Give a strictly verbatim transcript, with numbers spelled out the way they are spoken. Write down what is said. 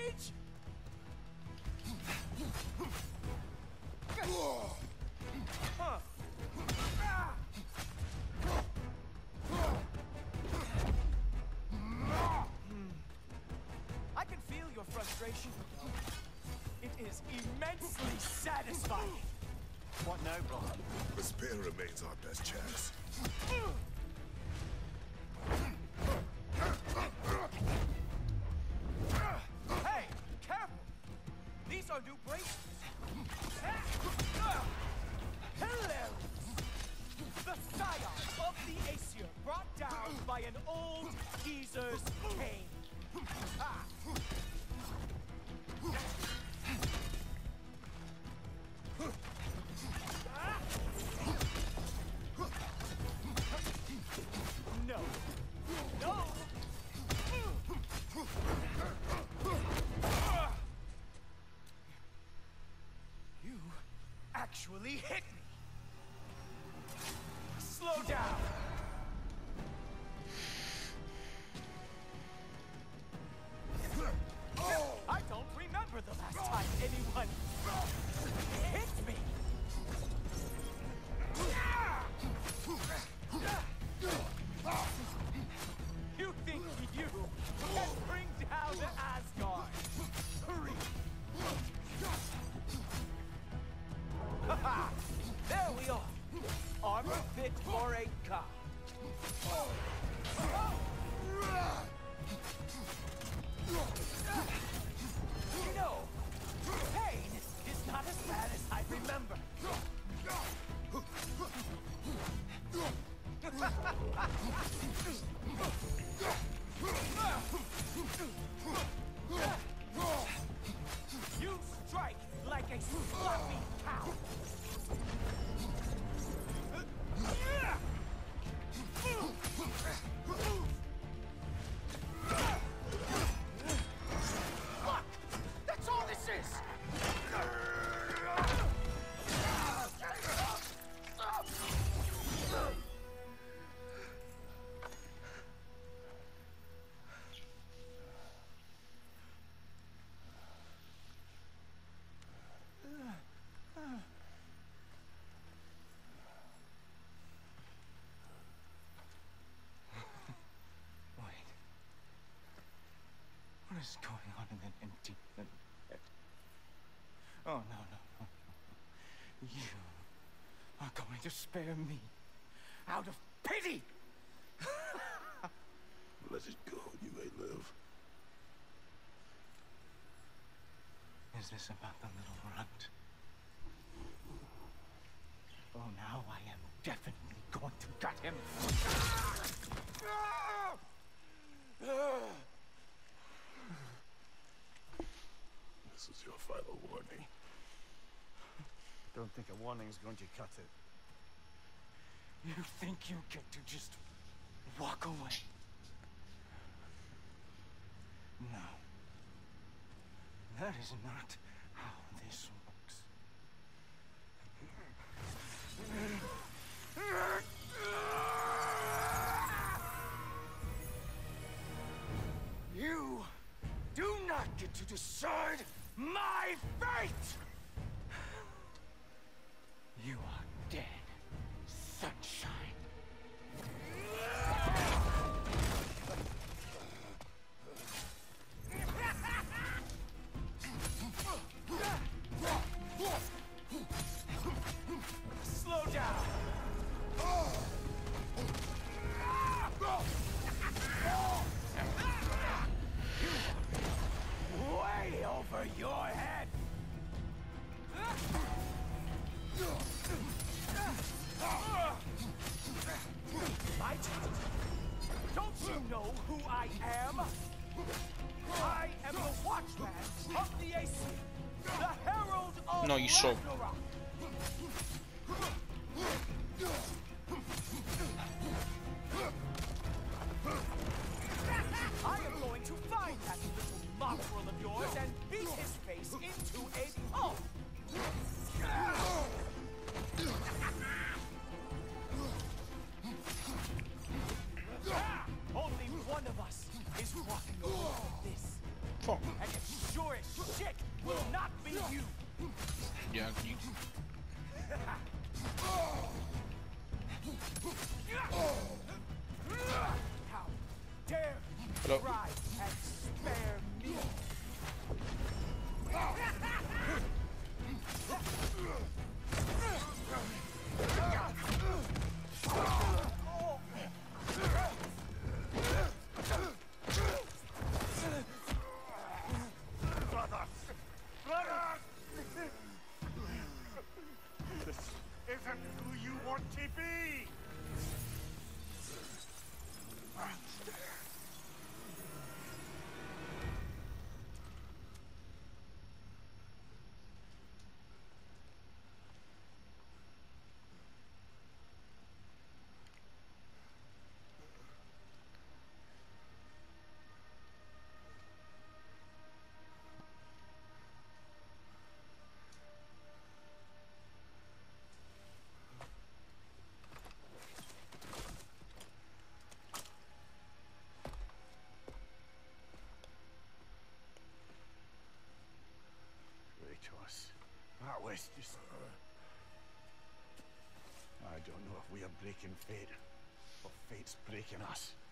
rage? Huh. I can feel your frustration. It is immensely satisfying. What now, brother? The spear remains our best chance. Hey, careful! These are new bracelets. Hilarious! The scion of the Aesir brought down by an old geezer's cane. Ah. No. No! You actually hit me! Slow down! I don't remember the last time anyone hit me! You think you can bring down Asgard? Hurry! Haha! There we are! Armor fit for a god. You know, pain is not as bad as I remember. You strike like a sloppy cow. Look! That's all this is! What is going on in that empty little head? Oh, no, no, no, no. You are going to spare me out of pity! Let it go, you may live. Is this about the little runt? Oh, now I am definitely going to gut him. This is your final warning. Don't think a warning's going to cut it. You think you get to just walk away? No. That is not how this works. You do not get to decide my fate! You are dead, sunshine. Slow down! Way over your head! My turn. Don't you know who I am? I am the Watchman of the Aesir, the Herald of No, you show. Ragnarok. I am going to find that little mongrel of yours and beat his face into a pulp. Only one of us is walking away from this. Fuck. And it sure back who you want to be! Kratos, that was just... I don't know if we are breaking fate, or fate's breaking us.